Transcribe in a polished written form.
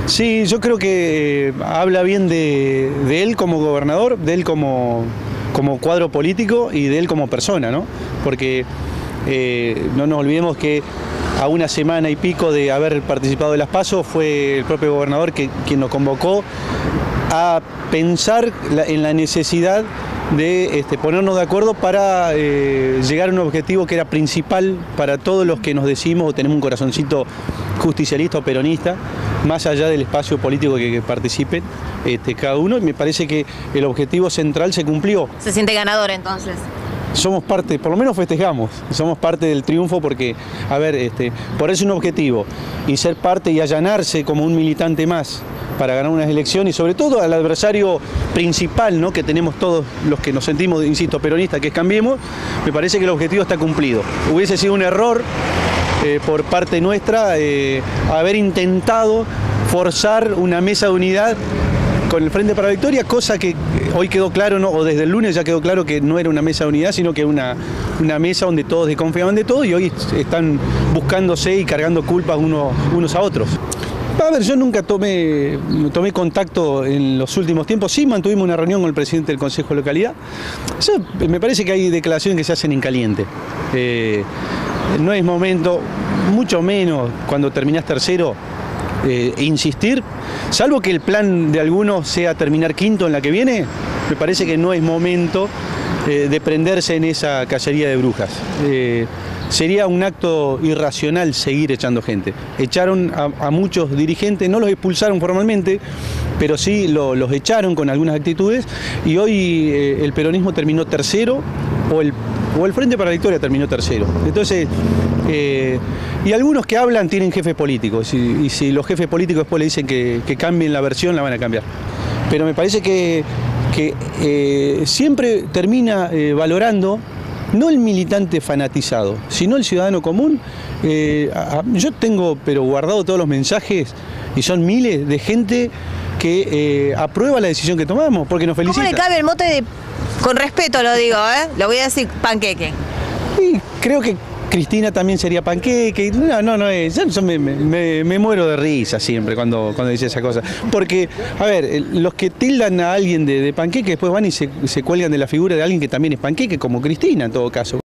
Sí, yo creo que habla bien de él como gobernador, de él como cuadro político y de él como persona, ¿no? Porque no nos olvidemos que a una semana y pico de haber participado de las PASO fue el propio gobernador quien nos convocó a pensar en la necesidad de ponernos de acuerdo para llegar a un objetivo que era principal para todos los que nos decimos o tenemos un corazoncito justicialista o peronista, más allá del espacio político que participen cada uno, y me parece que el objetivo central se cumplió. ¿Se siente ganador entonces? Somos parte, por lo menos festejamos, somos parte del triunfo porque, a ver, ponerse un objetivo y ser parte y allanarse como un militante más para ganar unas elecciones y sobre todo al adversario principal, ¿no?, que tenemos todos los que nos sentimos, insisto, peronistas, que es Cambiemos, me parece que el objetivo está cumplido. Hubiese sido un error por parte nuestra haber intentado forzar una mesa de unidad con el Frente para la Victoria, cosa que hoy quedó claro, ¿no?, o desde el lunes ya quedó claro que no era una mesa de unidad, sino que una mesa donde todos desconfiaban de todo y hoy están buscándose y cargando culpas unos a otros. A ver, yo nunca tomé contacto en los últimos tiempos, sí mantuvimos una reunión con el presidente del Consejo de Localidad. Eso, me parece que hay declaraciones que se hacen en caliente. No es momento, mucho menos cuando terminás tercero, insistir, salvo que el plan de algunos sea terminar quinto en la que viene, me parece que no es momento de prenderse en esa cacería de brujas. Sería un acto irracional seguir echando gente. Echaron a muchos dirigentes, no los expulsaron formalmente, pero sí los echaron con algunas actitudes y hoy el peronismo terminó tercero o el Frente para la Victoria terminó tercero. Entonces, y algunos que hablan tienen jefes políticos y si los jefes políticos después le dicen que cambien la versión, la van a cambiar. Pero me parece que siempre termina valorando no el militante fanatizado, sino el ciudadano común. Yo tengo pero guardado todos los mensajes y son miles de gente que aprueba la decisión que tomamos porque nos felicita. ¿Cómo le cabe el mote de, con respeto lo digo, lo voy a decir, panqueque? Y creo que Cristina también sería panqueque. No es. Yo me muero de risa siempre cuando dice esa cosa. Porque, a ver, los que tildan a alguien de panqueque después van y se cuelgan de la figura de alguien que también es panqueque, como Cristina en todo caso.